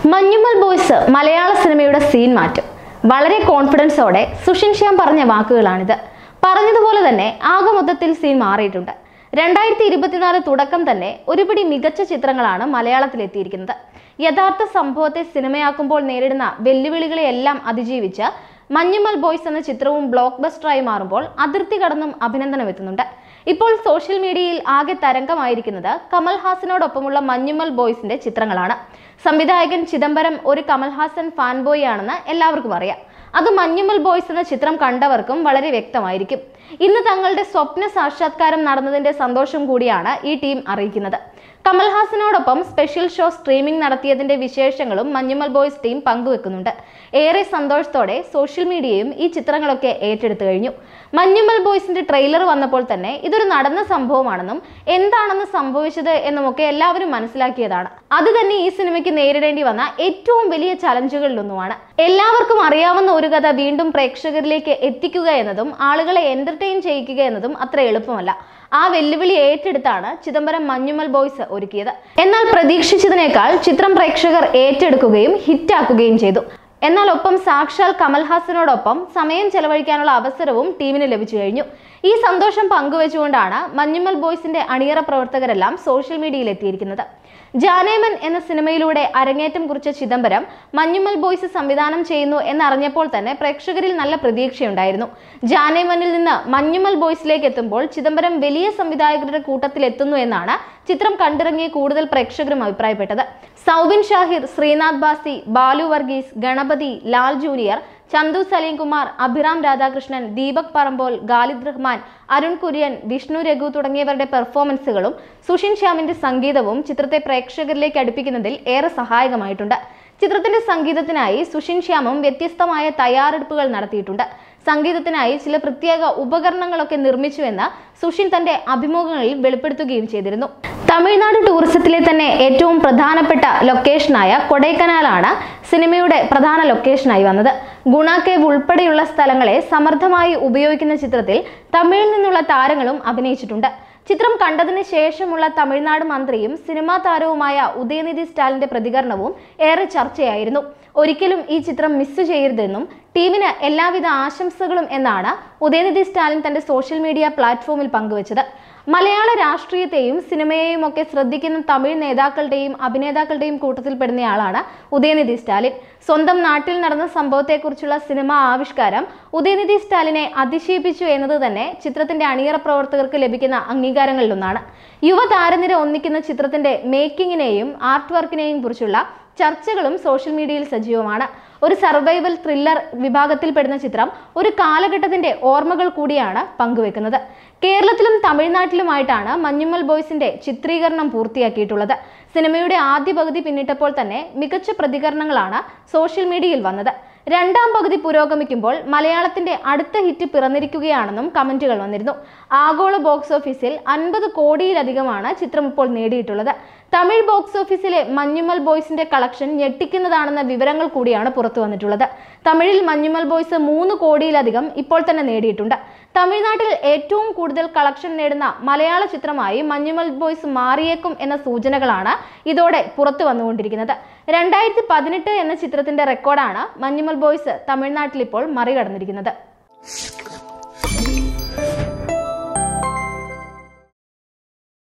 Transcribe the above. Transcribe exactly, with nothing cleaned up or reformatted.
Manjummel boys മലയാള സിനിമയുടെ scene മാറ്റും. വളരെ കോൺഫിഡൻസോടെ സുഷിൻ ശ്യാം പറഞ്ഞ വാക്കുകളാണിത്. പറഞ്ഞതുപോലെ തന്നെ ആകെ മൊത്തത്തിൽ സീൻ മാറിയിട്ടുണ്ട്. രണ്ടായിരത്തി ഇരുപത്തിനാല് തുടക്കം തന്നെ ഒരുപിടി മികച്ച ചിത്രങ്ങളാണ് മലയാളത്തിലെത്തിയിരിക്കുന്നത്. യഥാർത്ഥ സംഭവത്തെ സിനിമയാക്കുമ്പോൾ നേരിടുന്ന വെല്ലുവിളികളെയെല്ലാം അതിജീവിച്ച് മഞ്ഞുമൽ ബോയ്സ് എന്ന ചിത്രവും ബ്ലോക്ക് ബസ്റ്ററായി മാറുമ്പോൾ അതിർത്തി കടന്നും അഭിനന്ദനം എത്തുന്നുണ്ട്. ഇപ്പോൾ സോഷ്യൽ മീഡിയയിൽ ആകെ തരംഗമായിരിക്കുന്നത് കമൽഹാസനോടൊപ്പമുള്ള മഞ്ഞുമൽ ബോയ്സിന്റെ ചിത്രങ്ങളാണ്. സംവിധായകൻ ചിദംബരം ഒരു കമൽഹാസൻ ഫാൻ ബോയ് ആണെന്ന് എല്ലാവർക്കും അറിയാം. അത് മഞ്ഞുമൽ ബോയ്സ് എന്ന ചിത്രം കണ്ടവർക്കും വളരെ വ്യക്തമായിരിക്കും. ഇന്ന് തങ്ങളുടെ സ്വപ്ന സാക്ഷാത്കാരം നടന്നതിന്റെ സന്തോഷം കൂടിയാണ് ഈ ടീം അറിയിക്കുന്നത്. കമൽഹാസനോടൊപ്പം സ്പെഷ്യൽ ഷോ സ്ട്രീമിംഗ് നടത്തിയതിന്റെ വിശേഷങ്ങളും മഞ്ഞുമൽ ബോയ്സ് ടീം പങ്കുവെക്കുന്നുണ്ട്. ഏറെ സന്തോഷത്തോടെ സോഷ്യൽ മീഡിയയും ഈ ചിത്രങ്ങളൊക്കെ ഏറ്റെടുത്തു കഴിഞ്ഞു. മഞ്ഞുമൽ ബോയ്സിന്റെ ട്രെയിലർ വന്നപ്പോൾ തന്നെ ഇതൊരു നടന്ന സംഭവമാണെന്നും എന്താണെന്ന് സംഭവിച്ചത് എന്നുമൊക്കെ എല്ലാവരും മനസ്സിലാക്കിയതാണ്. അത് തന്നെ ഈ സിനിമയ്ക്ക് നേരിടേണ്ടി വന്ന ഏറ്റവും വലിയ ചലഞ്ചുകളിലൊന്നുമാണ്. എല്ലാവർക്കും അറിയാവുന്ന ഒരു കഥ വീണ്ടും പ്രേക്ഷകരിലേക്ക് എത്തിക്കുക എന്നതും ആളുകളെ എന്റർടൈൻ ചെയ്യിക്കുക എന്നതും അത്ര എളുപ്പമല്ല. ആ വെല്ലുവിളി ഏറ്റെടുത്താണ് ചിദംബരം മഞ്ഞുമൽ ബോയ്സ് ഒരുക്കിയത്. എന്നാൽ പ്രതീക്ഷിച്ചതിനേക്കാൾ ചിത്രം പ്രേക്ഷകർ ഏറ്റെടുക്കുകയും ഹിറ്റാക്കുകയും ചെയ്തു. എന്നാൽ ഒപ്പം സാക്ഷാൽ കമൽഹാസനോടൊപ്പം സമയം ചെലവഴിക്കാനുള്ള അവസരവും ടീമിന് ലഭിച്ചു കഴിഞ്ഞു. ഈ സന്തോഷം പങ്കുവെച്ചുകൊണ്ടാണ് മഞ്ഞുമൽ ബോയ്സിന്റെ അണിയറ പ്രവർത്തകരെല്ലാം സോഷ്യൽ മീഡിയയിൽ എത്തിയിരിക്കുന്നത്. ജാനേമൻ എന്ന സിനിമയിലൂടെ അരങ്ങേറ്റം കുറിച്ച ചിദംബരം മഞ്ഞുമൽ ബോയ്സ് സംവിധാനം ചെയ്യുന്നു എന്നറിഞ്ഞപ്പോൾ തന്നെ പ്രേക്ഷകരിൽ നല്ല പ്രതീക്ഷയുണ്ടായിരുന്നു. ജാനേമനിൽ നിന്ന് മഞ്ഞുമൽ ബോയ്സിലേക്ക് എത്തുമ്പോൾ ചിദംബരം വലിയ സംവിധായകരുടെ കൂട്ടത്തിൽ എത്തുന്നു എന്നാണ് ചിത്രം കണ്ടിറങ്ങിയ കൂടുതൽ പ്രേക്ഷകരും അഭിപ്രായപ്പെട്ടത്. സൗബിൻ ഷാഹിർ, ശ്രീനാഥ് ബാസി, ബാലു വർഗീസ്, ഗണപതി, ലാൽ ജൂനിയർ, ചന്തു സലീം കുമാർ, അഭിറാം രാധാകൃഷ്ണൻ, ദീപക് പറമ്പോൾ, ഖാലിദ് റഹ്മാൻ, അരുൺ കുര്യൻ, വിഷ്ണു രഘു തുടങ്ങിയവരുടെ പെർഫോമൻസുകളും സുഷിൻ ശ്യാമിന്റെ സംഗീതവും ചിത്രത്തെ പ്രേക്ഷകരിലേക്ക് അടുപ്പിക്കുന്നതിൽ ഏറെ സഹായകമായിട്ടുണ്ട്. ചിത്രത്തിന്റെ സംഗീതത്തിനായി സുഷിൻ ശ്യാമും വ്യത്യസ്തമായ തയ്യാറെടുപ്പുകൾ നടത്തിയിട്ടുണ്ട്. സംഗീതത്തിനായി ചില പ്രത്യേക ഉപകരണങ്ങളൊക്കെ നിർമ്മിച്ചുവെന്ന് സുഷിൻ തന്റെ അഭിമുഖങ്ങളിൽ വെളിപ്പെടുത്തുകയും ചെയ്തിരുന്നു. തമിഴ്നാട് ടൂറിസത്തിലെ തന്നെ ഏറ്റവും പ്രധാനപ്പെട്ട ലൊക്കേഷനായ കൊടൈക്കനാലാണ് സിനിമയുടെ പ്രധാന ലൊക്കേഷനായി വന്നത്. ഗുണ കേവ് ഉൾപ്പെടെയുള്ള സ്ഥലങ്ങളെ സമർത്ഥമായി ഉപയോഗിക്കുന്ന ചിത്രത്തിൽ തമിഴിൽ നിന്നുള്ള താരങ്ങളും അഭിനയിച്ചിട്ടുണ്ട്. ചിത്രം കണ്ടതിന് ശേഷമുള്ള തമിഴ്നാട് മന്ത്രിയും സിനിമാ താരവുമായ ഉദയനിധി സ്റ്റാലിന്റെ പ്രതികരണവും ഏറെ ചർച്ചയായിരുന്നു. ഒരിക്കലും ഈ ചിത്രം മിസ് ചെയ്യരുതെന്നും ടീമിന് എല്ലാവിധ ആശംസകളും എന്നാണ് ഉദയനിധി സ്റ്റാലിൻ തന്റെ സോഷ്യൽ മീഡിയ പ്ലാറ്റ്ഫോമിൽ പങ്കുവച്ചത്. മലയാള രാഷ്ട്രീയത്തെയും സിനിമയെയും ഒക്കെ ശ്രദ്ധിക്കുന്ന തമിഴ് നേതാക്കളുടെയും അഭിനേതാക്കളുടെയും കൂട്ടത്തിൽപ്പെടുന്നയാളാണ് ഉദയനിധി സ്റ്റാലിൻ. സ്വന്തം നാട്ടിൽ നടന്ന സംഭവത്തെക്കുറിച്ചുള്ള സിനിമാ ആവിഷ്കാരം ഉദയനിധി സ്റ്റാലിനെ അതിശയിപ്പിച്ചു എന്നത് തന്നെ ചിത്രത്തിന്റെ അണിയറ പ്രവർത്തകർക്ക് ലഭിക്കുന്ന അംഗീകാരങ്ങളിലൊന്നാണ്. യുവതാരനിര ഒന്നിക്കുന്ന ചിത്രത്തിന്റെ മേക്കിങ്ങിനെയും ആർട്ട് വർക്കിനെയും കുറിച്ചുള്ള ചർച്ചകളും സോഷ്യൽ മീഡിയയിൽ സജീവമാണ്. ഒരു സർവൈവൽ ത്രില്ലർ വിഭാഗത്തിൽപ്പെടുന്ന ചിത്രം ഒരു കാലഘട്ടത്തിന്റെ ഓർമ്മകൾ കൂടിയാണ് പങ്കുവെക്കുന്നത്. കേരളത്തിലും തമിഴ്നാട്ടിലുമായിട്ടാണ് മഞ്ഞുമൽ ബോയ്സിന്റെ ചിത്രീകരണം പൂർത്തിയാക്കിയിട്ടുള്ളത്. സിനിമയുടെ ആദ്യ പകുതി പിന്നിട്ടപ്പോൾ തന്നെ മികച്ച പ്രതികരണങ്ങളാണ് സോഷ്യൽ മീഡിയയിൽ വന്നത്. രണ്ടാം പകുതി പുരോഗമിക്കുമ്പോൾ മലയാളത്തിന്റെ അടുത്ത ഹിറ്റ് പിറന്നിരിക്കുകയാണെന്നും കമന്റുകൾ വന്നിരുന്നു. ആഗോള ബോക്സ് ഓഫീസിൽ അൻപത് കോടിയിലധികമാണ് ചിത്രം ഇപ്പോൾ നേടിയിട്ടുള്ളത്. തമിഴ് ബോക്സ് ഓഫീസിലെ മഞ്ഞുമൽ ബോയ്സിന്റെ കളക്ഷൻ ഞെട്ടിക്കുന്നതാണെന്ന വിവരങ്ങൾ കൂടിയാണ് പുറത്തു വന്നിട്ടുള്ളത്. തമിഴിൽ മഞ്ഞുമൽ ബോയ്സ് മൂന്ന് കോടിയിലധികം ഇപ്പോൾ തന്നെ നേടിയിട്ടുണ്ട്. തമിഴ്നാട്ടിൽ ഏറ്റവും കൂടുതൽ കളക്ഷൻ നേടുന്ന മലയാള ചിത്രമായി മഞ്ഞുമൽ ബോയ്സ് മാറിയേക്കും എന്ന സൂചനകളാണ് ഇതോടെ പുറത്തു വന്നുകൊണ്ടിരിക്കുന്നത്. രണ്ടായിരത്തി പതിനെട്ട് എന്ന ചിത്രത്തിന്റെ റെക്കോർഡാണ് മഞ്ഞുമൽ ബോയ്സ് തമിഴ്നാട്ടിൽ ഇപ്പോൾ മറികടന്നിരിക്കുന്നത്.